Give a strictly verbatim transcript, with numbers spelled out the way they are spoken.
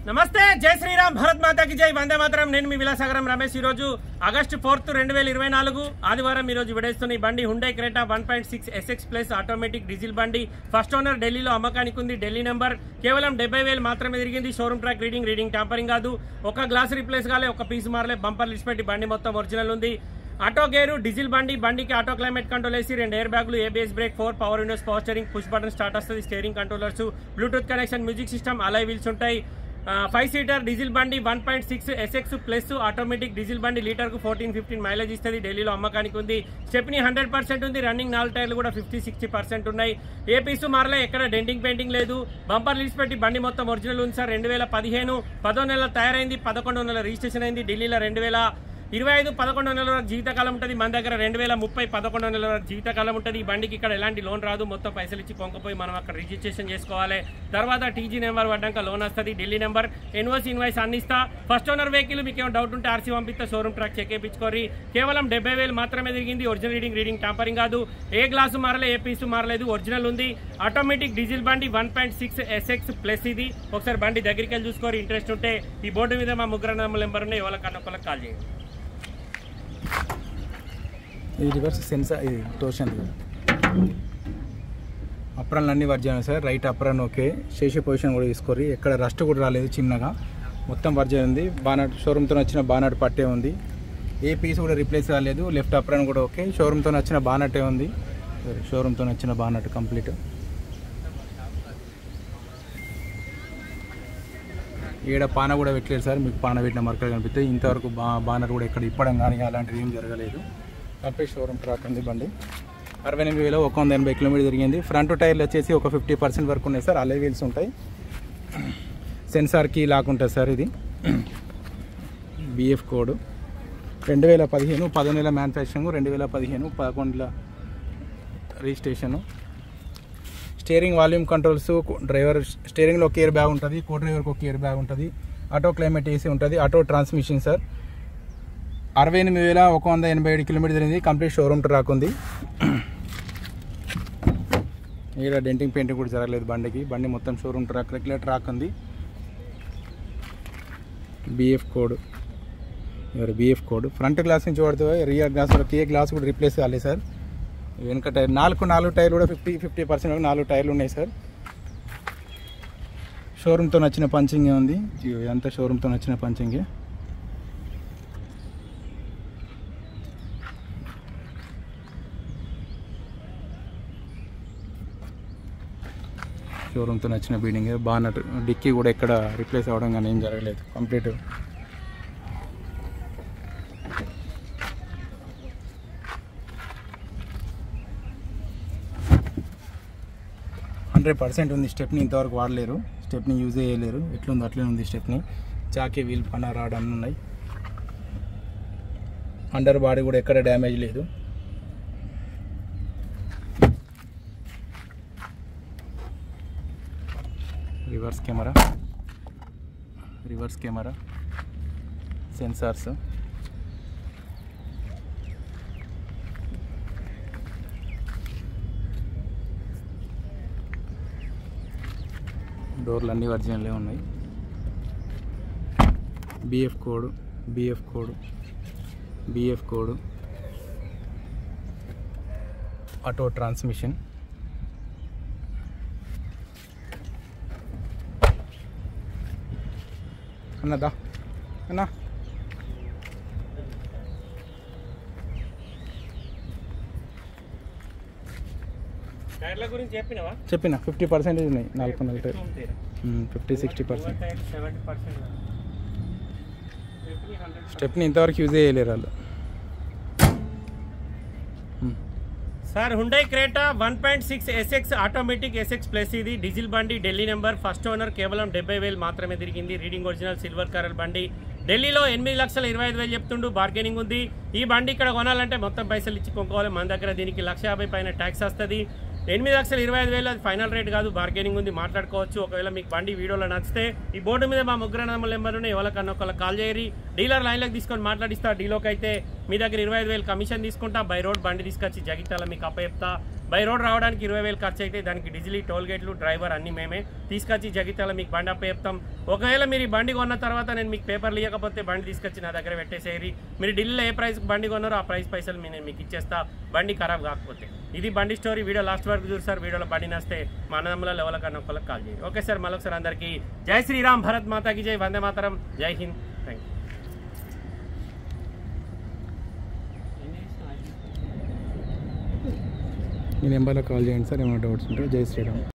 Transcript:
నమస్తే, జై శ్రీరామ్, భారత్ మాతాకి జై, వందే మాతరం. నేను మీ విలాసాగరం రమేష్. ఈ రోజు ఆగస్టు ఫోర్త్ రెండు వేల ఇరవై నాలుగు ఆదివారం ఈ రోజు విడేస్తున్న ఈ బండి Hyundai Creta one point six SX plus automatic diesel బండి. ఫస్ట్ ఓనర్ ఢిల్లీలో అమ్మకానికి ఉంది. ఢిల్లీ నెంబర్ కేవలం డెబ్బై వేలు మాత్రమే తిరిగింది. Showroom track reading reading tampering కాదు. ఒక గ్లాస్ రిప్లేస్ కాలే, ఒక పీస్ మారలే. బంపర్ లిస్ట్ పెట్టి బండి మొత్తం ఒరిజినల్ ఉంది. ఆటో గేరు, డీజిల్ బండి. బండికి ఆటో క్లైమేట్ కంట్రోల్ వేసి రెండు ఎయిర్ బ్యాగులు, ABS brake, four power windows, power steering, push button start వస్తుంది. Steering controllers, Bluetooth connection, music system, alloy wheels ఉంటాయి. ఫైవ్ సీటర్ డీజిల్ బండి one point six SX plus automatic diesel బండి. Litre కు fourteen fifteen mileage ఇస్తుంది. ఢిల్లీలో అమ్మకానికి ఉంది. Stepney hundred percent ఉంది. రన్నింగ్ నాలుగు టైర్లు కూడా ఫిఫ్టీ సిక్స్టీ పర్సెంట్ ఉన్నాయి. ఏ పీసు మారలే, ఎక్కడ డెంటింగ్ పెయింటింగ్ లేదు. బంపర్ లీస్ పెట్టి బండి మొత్తం ఒరిజినల్ ఉంది సార్. రెండు వేల పదిహేను పదో నెల తయారైంది, పదకొండు నెలల రిజిస్ట్రేషన్ అయింది. ఢిల్లీలో రెండు వేల ఇరవై ఐదు పదకొండు నెలల వరకు జీవితకాలం ఉంటుంది. మన దగ్గర రెండు వేల ముప్పై పదకొండు నెలల వరకు జీవితకాలం ఉంటుంది. ఈ బండికి ఇక్కడ ఎలాంటి లోన్ రాదు. మొత్తం పైసలు ఇచ్చి కొంకపోయి మనం అక్కడ రిజిస్ట్రేషన్ చేసుకోవాలి. తర్వాత టీజీ నెంబర్ పడ్డాక లోన్ వస్తుంది. ఢిల్లీ నెంబర్, ఎన్ఓసి, ఇన్వాయిస్ అన్ని ఇస్తా. First owner vehicle. మీకు ఏమైనా డౌట్ ఉంటే ఆర్సీ పంపిస్తే షోరూమ్ ట్రాక్ చెక్ చేయించుకోరి. కేవలం డెబ్బై వేలు మాత్రమే తిరిగింది. ఒరిజినల్ రీడింగ్ రీడింగ్ టాంపరింగ్ కాదు. ఏ గ్లాసు మారలే, ఏ పీసు మారలేదు. ఒరిజినల్ ఉంది. ఆటోమేటిక్ డీజిల్ బండి one point six SX plus ఇది. ఒకసారి బండి దగ్గరికి వెళ్ళి చూసుకోరు. ఇంట్రెస్ట్ ఉంటే ఈ బోర్డు మీద మా ముగ్గురు నెంబర్ ఉన్నాయి. ఎవరికన్నా ఒకళ్ళకి కాల్ చేయండి. ఇది రివర్స్ సెన్సార్, ఇది టోషన్. అప్రాన్లు అన్నీ virgin sir. Right apron okay. శేష పొజిషన్ కూడా తీసుకోరి. ఎక్కడ రస్ట్ కూడా రాలేదు. చిన్నగా మొత్తం వర్జన్ ఉంది. బానట్ షోరూమ్తో వచ్చిన బానట్ పట్టే ఉంది. ఏ పీస్ కూడా రిప్లేస్ కాలేదు. లెఫ్ట్ అప్రాన్ కూడా ఓకే. షోరూమ్తో వచ్చిన బానట్టే ఉంది. షోరూమ్తో వచ్చిన బానట్ కంప్లీట్. ఈడ పాన కూడా పెట్టలేదు సార్. మీకు పాన పెట్టిన మరకలు కనిపిస్తాయి. ఇంతవరకు బా బానర్ కూడా ఇక్కడ ఇప్పడం కానీ అలాంటిది ఏం జరగలేదు. కంప్లీట్ షోరూమ్ ట్రాక్ ఉంది బండి. అరవై ఎనిమిది వేల ఒక వంద ఎనభై కిలోమీటర్ తిరిగింది. ఫ్రంట్ టైర్లు వచ్చేసి ఒక ఫిఫ్టీ పర్సెంట్ వరకు ఉన్నాయి సార్. అలై వీల్స్ ఉంటాయి. సెన్సార్కి లాక్ ఉంటుంది సార్. ఇది బిఎఫ్ కోడ్. రెండు వేల పదిహేను పదో నెల మ్యానుఫ్యాక్చరింగ్, రెండు వేల పదిహేను పదకొండుల registration. Steering volume controls, driver స్టీరింగ్లో ఒక ఇయర్ బ్యాగ్ ఉంటుంది. కో డ్రైవర్కి ఒక ఇయర్ బ్యాగ్ ఉంటుంది. ఆటో క్లైమేట్ ఏసీ ఉంటుంది. Auto transmission sir. అరవై ఎనిమిది వేల ఒక వంద ఎనభై ఏడు కిలోమీటర్ తిరిగింది. కంప్లీట్ షోరూమ్ ట్రాక్ ఉంది. ఇక్కడ డెంటింగ్ పెయింటింగ్ కూడా జరగలేదు బండికి. బండి మొత్తం షోరూమ్ ట్రాక్, రెగ్యులర్ ట్రాక్ ఉంది. బిఎఫ్ కోడ్, ఎవరు బిఎఫ్ కోడ్. ఫ్రంట్ గ్లాస్ నుంచి పడితే రియర్ గ్లాస్ ఏ గ్లాస్ కూడా రిప్లేస్ కాలేదు సార్. వెనక టైర్ నాలుగు నాలుగు టైర్లు కూడా ఫిఫ్టీ ఫిఫ్టీ పర్సెంట్ నాలుగు టైర్లు ఉన్నాయి సార్. షోరూమ్తో నచ్చిన పంచింగే ఉంది. ఇదంతా షోరూమ్తో నచ్చిన పంచింగే. షోరూమ్తో నచ్చిన బీడింగ్. బానట్ డిక్కీ కూడా ఎక్కడ రిప్లేస్ అవ్వడం కానీ ఏం జరగలేదు. కంప్లీట్ హండ్రెడ్ పర్సెంట్ ఉంది. స్టెప్ని ఇంతవరకు వాడలేరు. స్టెప్ని యూజ్ చేయలేరు. ఎట్లుంది అట్లనే ఉంది స్టెప్ని. చాకే వీల్ పన్న రాడ్ అన్నీ ఉన్నాయి. అండర్ బాడీ కూడా ఎక్కడ డ్యామేజ్ లేదు. Reverse camera, reverse camera, sensors, డోర్లు అన్నీ ఒరిజినల్లే ఉన్నాయి. BF code, BF code, BF code, auto transmission. అన్నదా అన్నా టైర్ల గురించి చెప్పినవా? చెప్పిన ఫిఫ్టీ పర్సెంటేజ్ ఉన్నాయి. నాలుగు నాలుగు tyre fifty sixty percent. Stepney ఇంతవరకు యూజ్ చేయలేరు వాళ్ళు sir. Hyundai Creta one point six SX automatic SX plus ఇది. డీజిల్ బండి, ఢిల్లీ నెంబర్, ఫస్ట్ ఓనర్. కేవలం డెబ్బై వేలు మాత్రమే తిరిగింది. రీడింగ్ ఒరిజినల్ సిల్వర్ కలర్ బండి. ఢిల్లీలో ఎనిమిది లక్షల ఇరవై ఐదు వేలు చెప్తుండు. బార్గెనింగ్ ఉంది. ఈ బండి ఇక్కడ కొనాలంటే మొత్తం పైసలు ఇచ్చి కొనుక్కోవాలి. మన దగ్గర దీనికి లక్ష యాభై పైన ట్యాక్స్ వస్తుంది. ఎనిమిది లక్షల ఇరవై ఐదు వేలు అది ఫైనల్ రేట్ కాదు. బార్గెనింగ్ ఉంది, మాట్లాడుకోవచ్చు. ఒకవేళ మీకు బండి వీడియోలో నచ్చితే ఈ బోర్డు మీద మా ముగ్గురు నెంబర్ ఉన్నాయి. ఎవరికన్నా ఒకళ్ళకి కాల్ చేయరి. డీలర్ లైన్లోకి తీసుకొని మాట్లాడిస్తా. డీలోకి అయితే మీ దగ్గర ఇరవై ఐదు వేలు కమిషన్ తీసుకుంటా. బై రోడ్ బండి తీసుకొచ్చి జగిత్యాల మీకు అప్ప చెప్తా. బై రోడ్ రావడానికి ఇరవై వేలు ఖర్చు అయితే దానికి డీజిల్ టోల్ గేట్లు డ్రైవర్ అన్ని మేమే తీసుకొచ్చి జగిత్యాల మీకు బండి అప్ప చెప్తాం. ఒకవేళ మీరు ఈ బండి కొన్న తర్వాత నేను మీకు పేపర్లు ఇవ్వకపోతే బండి తీసుకొచ్చి నా దగ్గర పెట్టేసేరి. మీరు ఢిల్లీలో ఏ ప్రైస్కి బండి కొన్నారో ఆ ప్రైస్ పైసలు నేను మీకు ఇచ్చేస్తా బండి ఖరాబ్ కాకపోతే. ఇది బండి స్టోరీ. వీడియో లాస్ట్ వరకు చూస్తారు. వీడియోలో బండి నస్తే మా అన్నదమ్ముల లెవెల్ కన్నా ఒకళ్ళకి కాల్ చేయండి. ఓకే సార్, మళ్ళొకసారి అందరికీ జై శ్రీరామ్, భరత్ మాతాకి జై, వందే మాతరం, జై హింద్, థ్యాంక్ యూ. ఈ నెంబర్లో కాల్ చేయండి సార్, ఏమైనా డౌట్స్ ఉంటే. జై శ్రీరామ్.